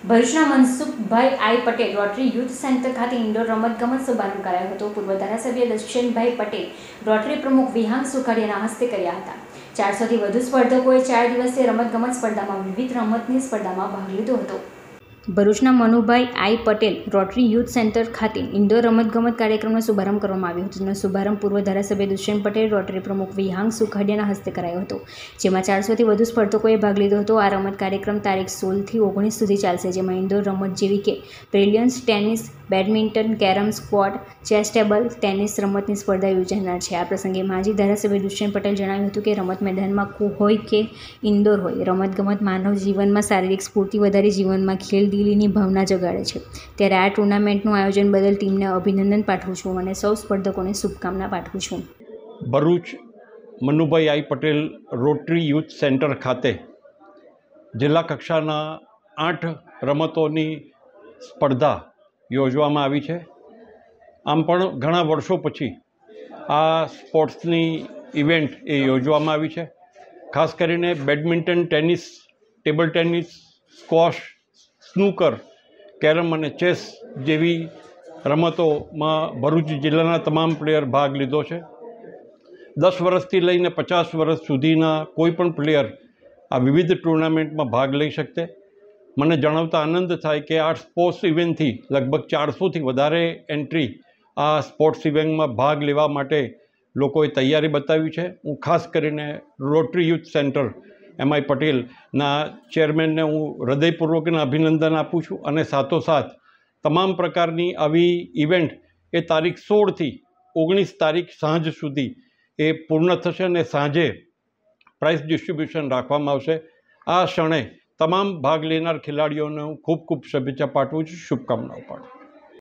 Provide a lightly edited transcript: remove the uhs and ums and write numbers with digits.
ભરૂચના Mansukhbhai I Patel rotary youth centre ખાતે indoor રમતગમત શુભારંભ કરાયો હતો। પૂર્વ ધારાસભ્ય દર્શનભાઈ પટેલ રોટરી પ્રમુખ વિહાંગ સુખાડિયાના હસ્તે કર્યા હતા। 400થી વધુ સ્પર્ધકોએ 4 દિવસીય રમતગમત સ્પર્ધામાં વિવિધ રમતની સ્પર્ધામાં ભાગ લીધો હતો। ભરૂચના Manubhai I Patel rotary youth centre ખાતે ઇન્ડોર રમતગમત કાર્યક્રમનો શુભારંભ કરવામાં આવ્યો હતો, જેનો શુભારંભ પૂર્વ ધારાસભ્ય દુષ્યંત પટેલ રોટરી પ્રમુખ વિહાંગ સુખાડિયાના હસ્તે કરાયો હતો, જેમાં 400થી વધુ સ્પર્ધકોએ ભાગ લીધો હતો। આ રમત કાર્યક્રમ તારીખ 16 થી 19 સુધી ચાલશે, જેમાં ઇન્ડોર રમત જેવી કે બ્રિલિયન્સ, tennis, badminton, carrom, squash, chess, table tennis રમતની સ્પર્ધા યોજાનાર છે। આ પ્રસંગે માજી ધારાસભ્ય દુષ્યંત પટેલ જણાવ્યું હતું કે રમત મેદાનમાં હોય કે ઇન્ડોર હોય, રમતગમત માનવ જીવનમાં શારીરિક સ્ફૂર્તિ વધારી જીવનમાં ખેલદિલીની ભાવના જગાડે છે। ત્યારે આ ટુર્નામેન્ટનું આયોજન બદલ ટીમને અભિનંદન પાઠવું છું અને સૌ સ્પર્ધકોને શુભકામના પાઠવું છું। Bharuch Manubhai I Patel rotary youth centre ખાતે જિલ્લા કક્ષાના 8 રમતોની સ્પર્ધા યોજવામાં આવી છે। આમ પણ ઘણા વર્ષો પછી આ સ્પોર્ટ્સની ઇવેન્ટ યોજવામાં આવી છે। ખાસ કરીને badminton, tennis, table tennis, squash, snooker, carrom અને ચેસ જેવી રમતોમાં ભરૂચ જિલ્લાના તમામ પ્લેયર ભાગ લીધો છે। 10 વર્ષથી લઈને 50 વર્ષ સુધીના કોઈ પણ પ્લેયર આ વિવિધ ટુર્નામેન્ટમાં ભાગ લઈ શકશે। મને જણાવતા આનંદ થાય કે આ સ્પોર્ટ્સ ઇવેન્ટથી લગભગ 400થી વધારે એન્ટ્રી આ સ્પોર્ટ્સ ઇવેન્ટમાં ભાગ લેવા માટે લોકોએ તૈયારી બતાવી છે। હું ખાસ કરીને રોટરી યુથ સેન્ટર એમ.આઈ. પટેલના ચેરમેનને હું હૃદયપૂર્વકના અભિનંદન આપું છું અને સાથોસાથ તમામ પ્રકારની આવી ઇવેન્ટ એ તારીખ 16થી 19 તારીખ સાંજ સુધી એ પૂર્ણ થશે અને સાંજે પ્રાઇઝ ડિસ્ટ્રીબ્યુશન રાખવામાં આવશે। આ ક્ષણે તમામ ભાગ લેનાર ખેલાડીઓને હું ખૂબ ખૂબ શુભેચ્છા પાઠવું છું, શુભકામનાઓ પાઠવું છું।